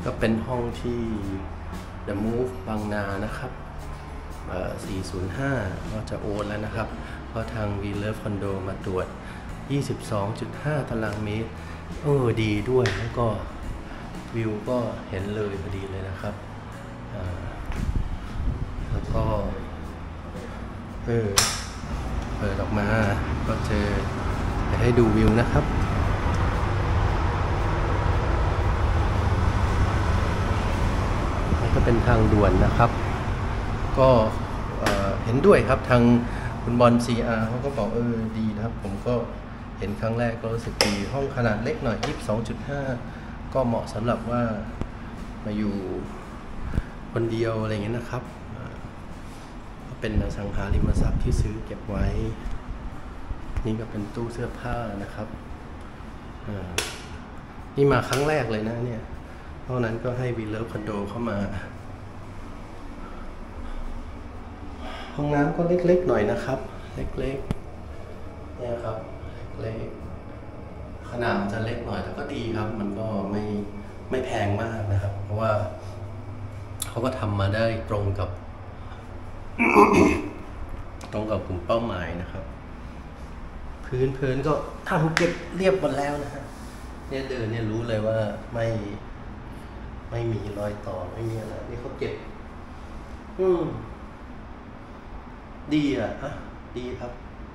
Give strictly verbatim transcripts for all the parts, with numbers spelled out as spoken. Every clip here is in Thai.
ก็เป็นห้องที่ The Move บางนานะครับสี่ศูนย์ห้าก็จะโอนแล้วนะครับเพราะทาง We Love Condo มาตรวจ ยี่สิบสองจุดห้า ตารางเมตรเออดีด้วยแล้วก็วิวก็เห็นเลยพอดีเลยนะครับแล้วก็เออเปิดออกมาก็เจอจะให้ดูวิวนะครับนี่ก็เป็นทางด่วนนะครับก็เห็นด้วยครับทางคุณบอล ซี อาร์ เขาก็บอกเออดีนะครับผมก็เห็นครั้งแรกก็รู้สึกดีห้องขนาดเล็กหน่อย ยี่สิบสองจุดห้า ก็เหมาะสำหรับว่ามาอยู่คนเดียวอะไรเงี้ยนะครับเป็นอสังหาริมทรัพย์ที่ซื้อเก็บไว้นี่ก็เป็นตู้เสื้อผ้านะครับนี่มาครั้งแรกเลยนะเนี่ยเพราะนั้นก็ให้ We Love Condo เข้ามาห้องน้ำก็เล็กๆหน่อยนะครับเล็กๆเนี่ยครับเล็กขนาดจะเล็กหน่อยแต่ก็ดีครับมันก็ไม่ไม่แพงมากนะครับเพราะว่าเขาก็ทำมาได้ตรงกับ ตรงกับกลุ่มเป้าหมายนะครับพื้นพื้นก็ทำเก็บเรียบหมดแล้วนะฮะเนี่ยเดินเนี่ยรู้เลยว่าไม่ไม่มีรอยต่อไม่มีอะไรนี่เขาเก็บอืมดีอ่ะฮะดีครับ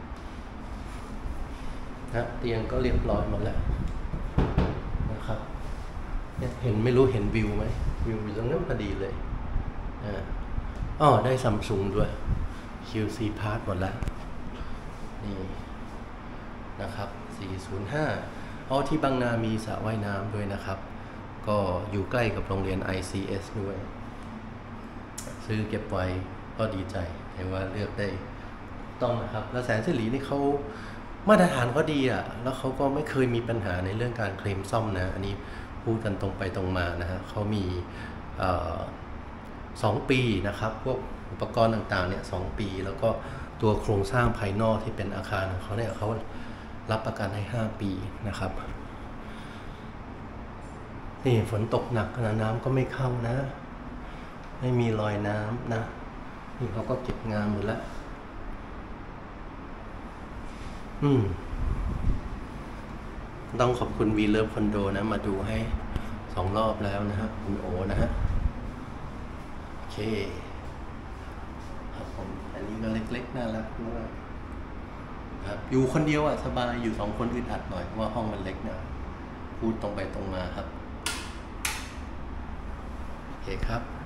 นะเตียงก็เรียบร้อยหมดแล้วนะครับเนี่ยเห็นไม่รู้เห็นวิวไหมวิวตรงนั้นพอดีเลยอ่าอ๋อได้ซัมซุงด้วย คิว ซี Part หมดแล้วนี่นะครับสี่ศูนย์ห้าอ๋อที่บางนามีสระว่ายน้ำด้วยนะครับก็อยู่ใกล้กับโรงเรียน ไอ ซี เอส ด้วยซื้อเก็บไว้ก็ดีใจเห็นว่าเลือกได้ต้องนะครับแล้วแสนสิรินี่เขามาตรฐานก็ดีอ่ะแล้วเขาก็ไม่เคยมีปัญหาในเรื่องการเคลมซ่อมนะอันนี้พูดกันตรงไปตรงมานะฮะเขามีสองปีนะครับพวกอุปกรณ์ต่างๆเนี่ยสองปีแล้วก็ตัวโครงสร้างภายนอกที่เป็นอาคารของเขาเนี่ยเขารับประกันให้ห้าปีนะครับนี่ฝนตกหนักนะน้ำก็ไม่เข้านะไม่มีรอยน้ำนะนี่เขาก็เก็บงานหมดแล้วอืมต้องขอบคุณ We Love Condo นะมาดูให้สองรอบแล้วนะฮะคุณโอนะฮะโอเคครับผมอันนี้ก็เล็กๆน่ารักมากครับอยู่คนเดียวอ่ะสบายอยู่สองคนอึดอัดหน่อยเพราะว่าห้องมันเล็กนะพูดตรงไปตรงมาครับโอเคครับ